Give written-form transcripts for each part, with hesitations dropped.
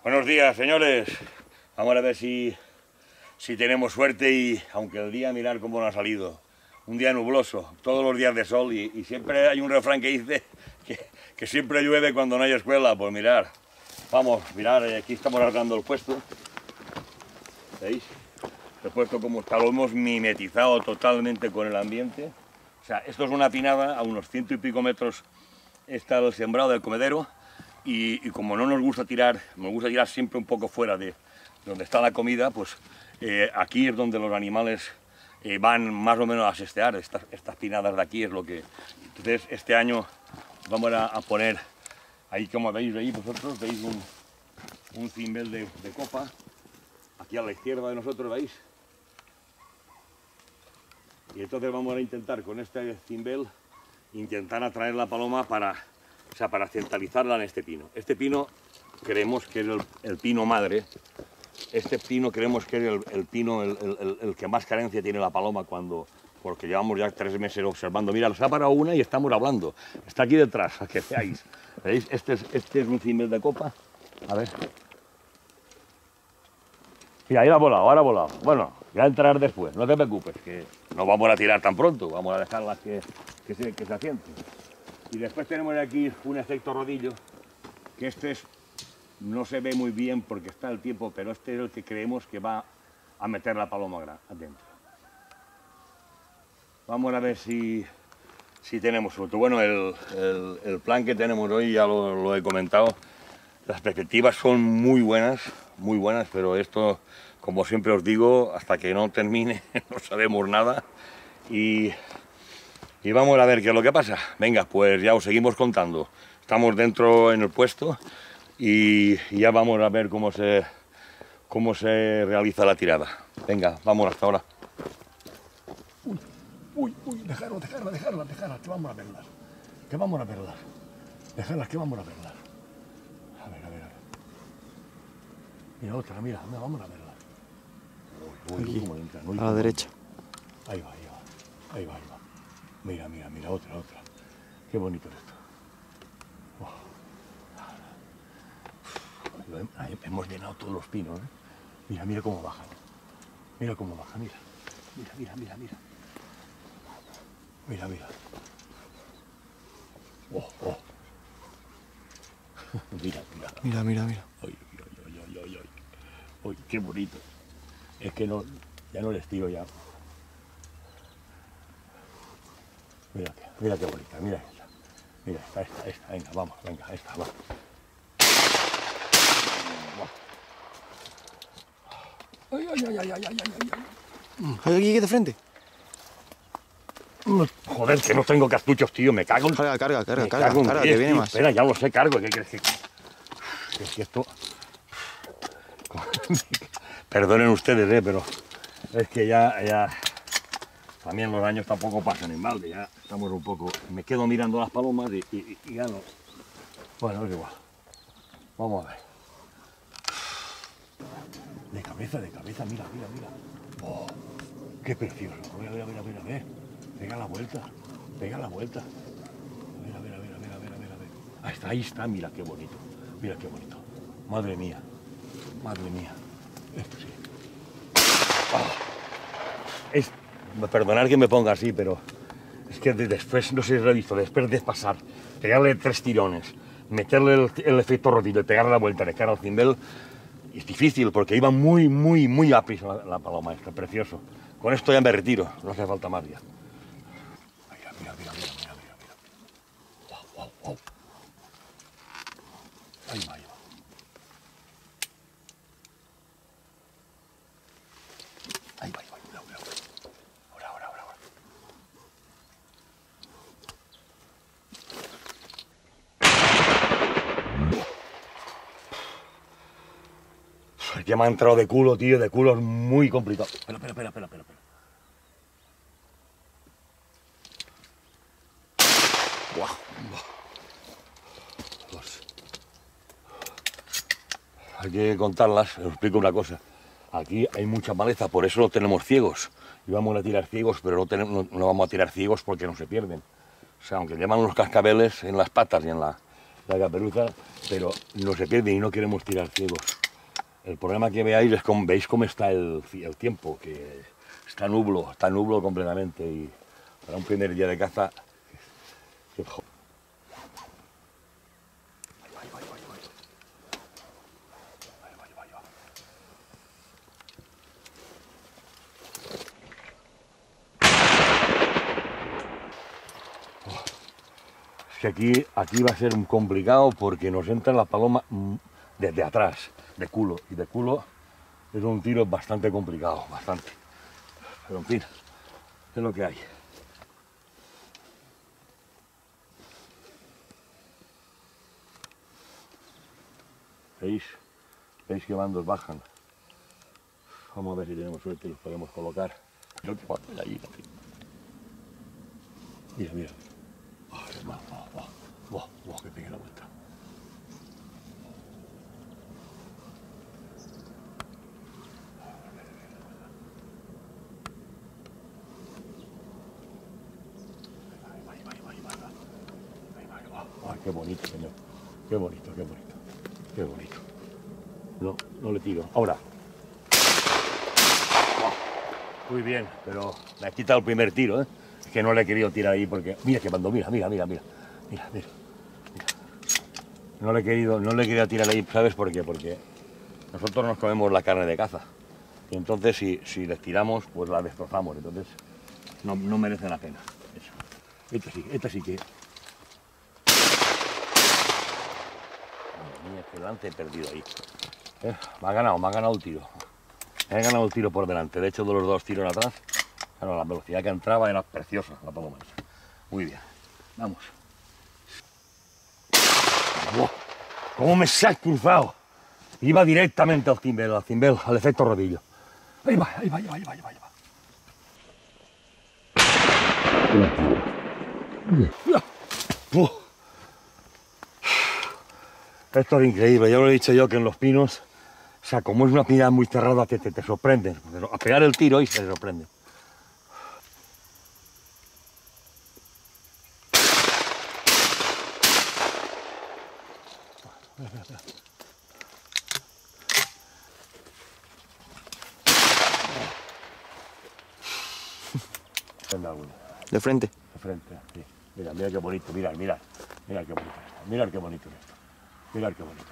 Buenos días, señores. Vamos a ver si tenemos suerte y, aunque el día, mirar cómo nos ha salido. Un día nubloso, todos los días de sol y siempre hay un refrán que dice que siempre llueve cuando no hay escuela. Pues mirar, vamos, mirar, aquí estamos arreglando el puesto. ¿Veis? El puesto como está, lo hemos mimetizado totalmente con el ambiente. O sea, esto es una pinada, a unos 100 y pico metros está el sembrado del comedero. Y como no nos gusta tirar, nos gusta tirar siempre un poco fuera de donde está la comida, pues aquí es donde los animales van más o menos a sestear. Estas pinadas de aquí es lo que... Entonces este año vamos a poner, ahí como veis ahí vosotros, veis un cimbel de copa, aquí a la izquierda de nosotros, ¿veis? Y entonces vamos a intentar con este cimbel, intentar atraer la paloma para centralizarla en este pino. Este pino creemos que es el pino madre. Este pino creemos que es el pino el que más carencia tiene la paloma porque llevamos ya 3 meses observando. Mira, se ha parado una y estamos hablando. Está aquí detrás, a que veáis. ¿Veis? Este es un cimbel de copa. A ver. Mira, ahí ha volado, ahora ha volado. Bueno, ya entrarás después, no te preocupes, que no vamos a tirar tan pronto. Vamos a dejarlas que se asienten. Y después tenemos aquí un efecto rodillo, que no se ve muy bien porque está el tiempo, pero este es el que creemos que va a meter la paloma adentro. Vamos a ver si tenemos suerte. Bueno, el plan que tenemos hoy ya lo he comentado. Las perspectivas son muy buenas, pero esto, como siempre os digo, hasta que no termine no sabemos nada. Y vamos a ver qué es lo que pasa. Venga, pues ya os seguimos contando. Estamos dentro en el puesto y ya vamos a ver cómo se realiza la tirada. Venga, vamos hasta ahora. Uy, dejarlas, que vamos a verlas. Dejarlas, que vamos a verlas. A ver. Mira otra, mira, vamos a verlas. Aquí, a la derecha. Ahí va. Mira, otra. Qué bonito es esto. Hemos llenado todos los pinos, ¿eh? Mira cómo bajan. Mira. Mira. Mira. Ay, qué bonito. Es que ya no les tiro ya. Mira qué bonita, mira esta. Mira, esta, venga, esta, va. Ay. ¿Hay aquí de frente? Joder, que no tengo cartuchos, tío, me cago en... Carga, que viene más. Espera, ya lo sé, cargo, ¿qué crees que...? Es que esto... Perdonen ustedes, pero es que ya... También los años tampoco pasan en balde, ya estamos un poco... Me quedo mirando las palomas y ya no... Bueno, es igual. Vamos a ver. De cabeza, mira. ¡Oh! ¡Qué precioso! A ver. Pega la vuelta. A ver. Ahí está, mira qué bonito. Madre mía. Esto sí. Perdonad que me ponga así, pero es que después, no sé si lo he visto, después de pasar, pegarle 3 tirones, meterle el efecto rodillo y pegarle la vuelta de cara al cimbel, es difícil porque iba muy aprisa la paloma esta, precioso. Con esto ya me retiro, no hace falta más ya. Mira. Wow. Ahí va. Ahora. Ya me ha entrado de culo, tío, de culo es muy complicado. Espera. Buah. Hay que contarlas, os explico una cosa. Aquí hay mucha maleza, por eso lo tenemos ciegos. Íbamos a tirar ciegos, pero no vamos a tirar ciegos porque no se pierden. O sea, aunque llevan los cascabeles en las patas y la caperuza, pero no se pierde y no queremos tirar ciegos. El problema que veáis es como veis cómo está el tiempo, que está nublo completamente y para un primer día de caza. Es que aquí va a ser complicado porque nos entra la paloma desde atrás, de culo, y de culo es un tiro bastante complicado, bastante. Pero en fin, es lo que hay. ¿Veis? ¿Veis que bandos bajan? Vamos a ver si tenemos suerte y los podemos colocar. Mira, mira. Que pegue la vuelta. Ay, qué bonito, señor. Qué bonito, qué bonito. Qué bonito. No le tiro. Ahora. Muy bien, pero me ha quitado el primer tiro, ¿eh? Es que no le he querido tirar ahí porque... Mira que mando, mira. No le he querido tirar ahí, ¿sabes por qué? Porque nosotros nos comemos la carne de caza. Y entonces si les tiramos, pues la destrozamos. Entonces no merece la pena. Eso. Esta sí que... Madre mía, qué lance he perdido ahí. Me ha ganado el tiro. He ganado el tiro por delante. De hecho, de los dos tiros atrás, claro, la velocidad que entraba era preciosa, la paloma. Muy bien. Vamos. ¡Wow! ¿Cómo me se ha cruzado? Iba directamente al cimbel, al efecto rodillo. Ahí va. Esto es increíble, ya lo he dicho yo que en los pinos, o sea, como es una pina muy cerrada, te sorprende. Pero a pegar el tiro y se sorprende. De frente. De frente, sí. Mira qué bonito, mira qué bonito. Mirad qué bonito es esto. Mirad qué bonito.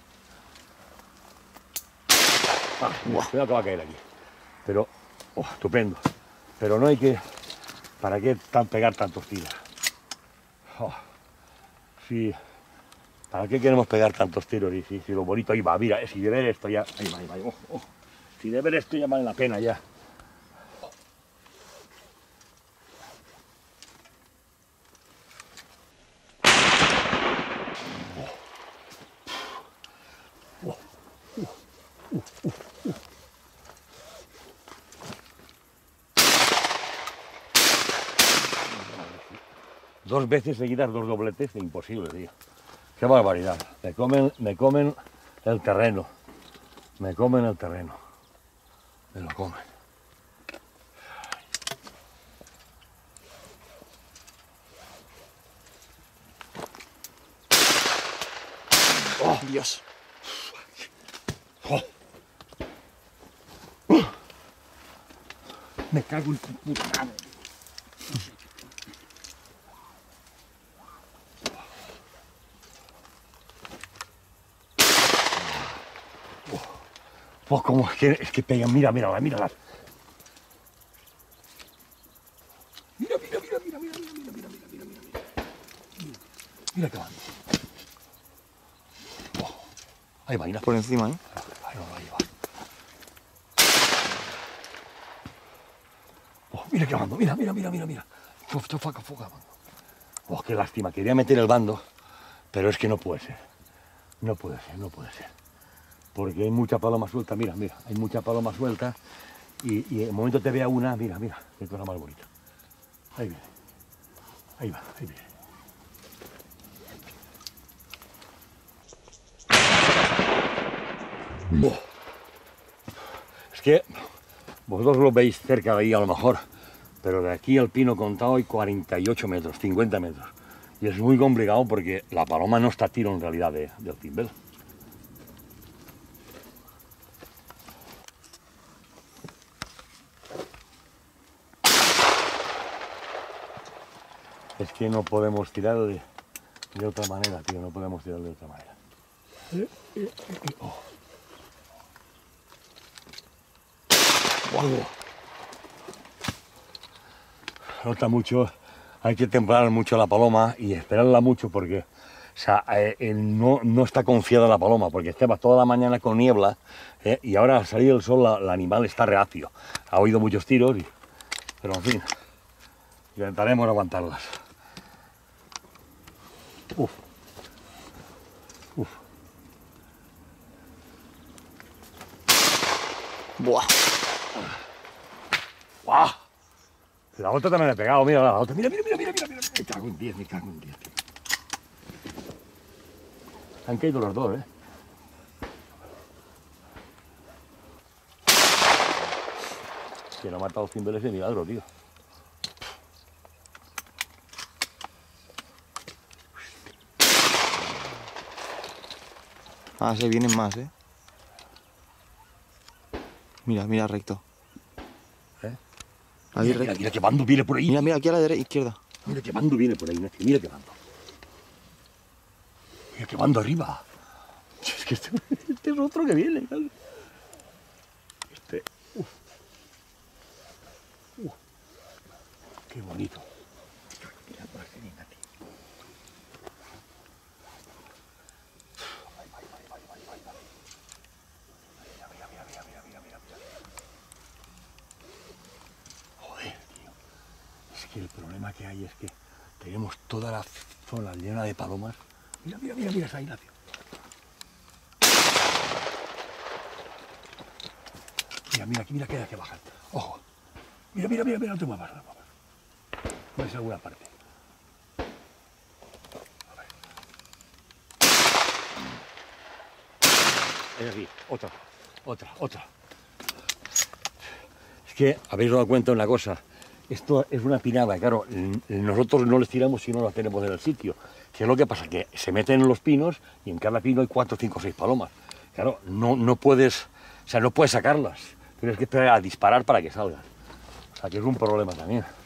Cuidado que va a caer aquí. Pero, estupendo. Pero no hay que... ¿Para qué pegar tantos tiros? Sí. ¿Para qué queremos pegar tantos tiros? Y si lo bonito ahí va, mira, si de ver esto ya... Ahí va. Si de ver esto ya vale la pena ya. Dos veces seguidas, dos dobletes, imposible, tío. Qué barbaridad. Me comen el terreno. Me lo comen. ¡Oh, Dios! Me cago en tu puta madre. Pues como es que pegan, mírala. Mira qué van. Ahí va, mira. Por encima, ¿eh? Ahí va. Mira qué bando, mira. Foca. Qué lástima, quería meter el bando, pero es que no puede ser. No puede ser. Porque hay mucha paloma suelta, mira, hay mucha paloma suelta y en el momento te vea una, mira, qué cosa más bonita. Ahí viene. Ahí viene. Es que vosotros lo veis cerca de ahí a lo mejor, pero de aquí al pino contado hay 48 metros, 50 metros. Y es muy complicado porque la paloma no está a tiro en realidad del cimbel. Es que no podemos tirar de otra manera, tío, no podemos tirar de otra manera. Oh. Wow. Nota mucho, hay que templar mucho la paloma y esperarla mucho porque o sea, no está confiada la paloma porque estaba toda la mañana con niebla y ahora al salir el sol el animal está reacio. Ha oído muchos tiros, pero en fin, intentaremos aguantarlas. Uf. Uf. Buah. ¡Guau! La otra también le he pegado, mira la otra. Mira. Me cago en 10, tío. Han caído los dos, ¿eh? Que no ha matado cimbeles de milagro, tío. Ah, se vienen más, ¿eh? Mira recto. ¿Eh? Ahí recto. Mira que bando viene por ahí. Mira, aquí a la izquierda. Mira que bando viene por ahí, Ignacio. Mira que bando. Mira que bando arriba. Es que este es otro que viene, ¿sabes? Qué bonito. Mira por aquí, Ignacio. Mira. Joder, tío. Es que el problema que hay es que tenemos toda la zona llena de palomas. Mira esa, Ignacio. Mira que hay que bajar. Ojo. Mira, no te muevas. Puede ser alguna parte. A ver. Es aquí, otra. Es que habéis dado cuenta de una cosa. Esto es una pinada, claro, nosotros no les tiramos si no las tenemos en el sitio. ¿Qué es lo que pasa? Que se meten en los pinos y en cada pino hay 4, 5, 6 palomas. Claro, no puedes sacarlas. Tienes que esperar a disparar para que salgan. O sea, que es un problema también.